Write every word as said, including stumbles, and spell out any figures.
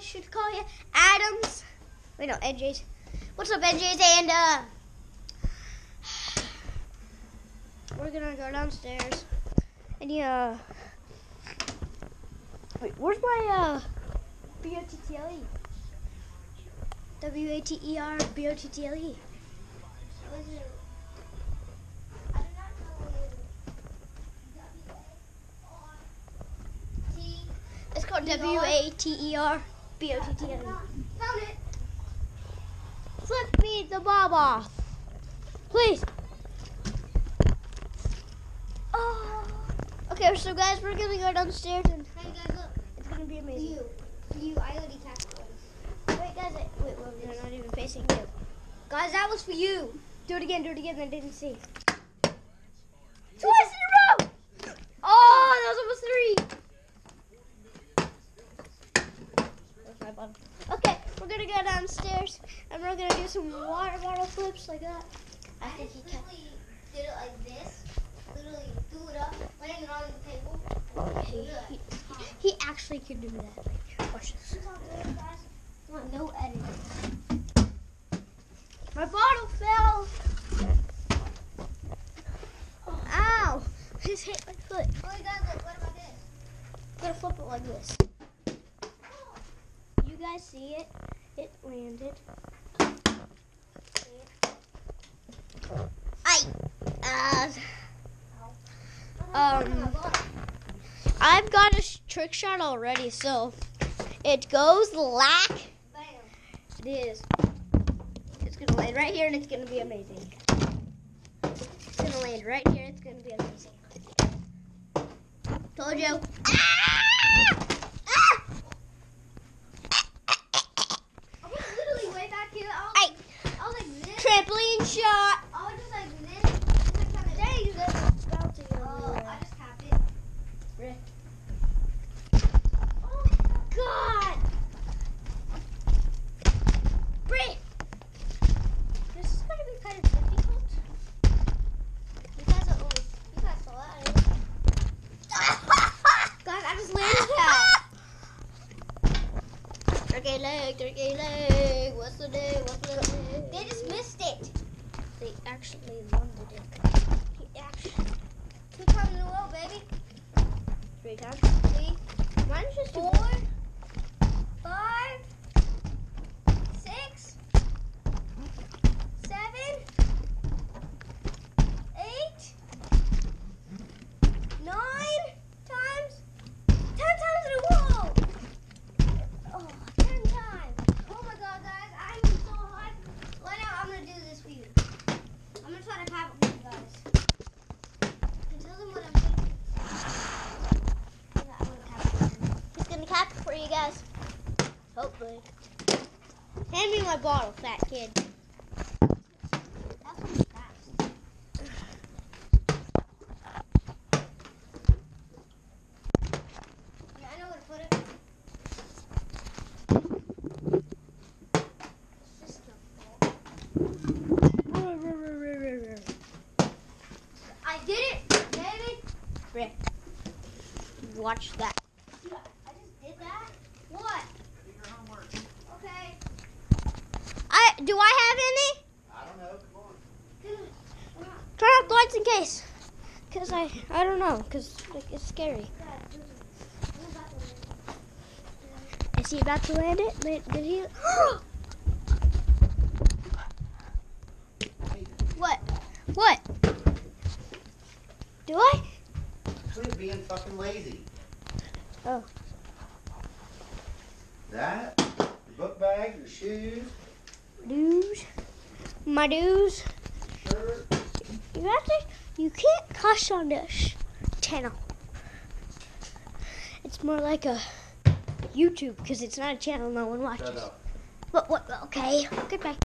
should call you Adams. Wait, no, N J's. What's up, N J's? And uh, we're gonna go downstairs. And yeah, wait, where's my uh B O T T L E? W A T E R B O T T L E. It's called W A T E R B O T T L E. Found it. Flip me the bob off. Please. Oh. Okay, so guys, we're going to go downstairs and Hey guys, look. it's going to be amazing. You. You. I already tapped once. Wait, guys. Wait, wait, wait, they're not even facing you. Guys, that was for you. Do it again, do it again. I didn't see. Twice in a row. Oh, that was almost three. Okay, we're gonna go downstairs and we're gonna do some water bottle flips like that. I think he literally did it like this. Literally threw it up, laying it on the table. He, he, he actually could do that. Watch this. No editing. My bottle fell. Ow! I just hit my foot. Oh, you guys, look. What about this? I'm gonna flip it like this. You guys see it? It landed. I, uh, um, I've got a sh- trick shot already, so it goes lack. Bam. It is. It's gonna land right here, and it's gonna be amazing. It's gonna land right here. It's gonna be amazing. Told you. Ah! Ah! I was like this. Trampoline shot. I was just like this. Just like kinda Dang, that's bouncing Oh, everywhere. I just tapped it. Rick. Oh, God. Brick. This is going to be kind of difficult. You guys are always, you guys saw that. God, I just landed that. Turkey leg, turkey leg. What's the day? What's the day? they just missed it. They actually landed it. He actually. Two times in a row, baby. Three times. Three. Mine's just a Four, five, six, seven, eight, nine times, ten times in a row. Oh, ten times. Oh my God, guys, I'm so hot. Right now, I'm gonna do this for you. I'm gonna try to tap it for you guys. And tell them what I'm thinking. I'm gonna tap it for them. He's gonna cap it for you guys. Hopefully. Hand me my bottle, fat kid. That's what fast. Yeah, I know where to put it. It's just the ball. I did it, baby. Rick, watch that. Dude, I just did that. What? Okay. I do I have any? I don't know. Come on. Dude, come on. Turn off the lights in case. Cause I I don't know. Cause like it's scary. Dad, dude, I'm about to win. Is he about to land it? Did did he? What? What? Do I? Quit being fucking lazy. Oh. That, your book bag, your shoes, Dues. My dues. your shirt. You have to. You can't cuss on this channel. It's more like a YouTube because it's not a channel no one watches. Shut up. What? What? Okay. Get back.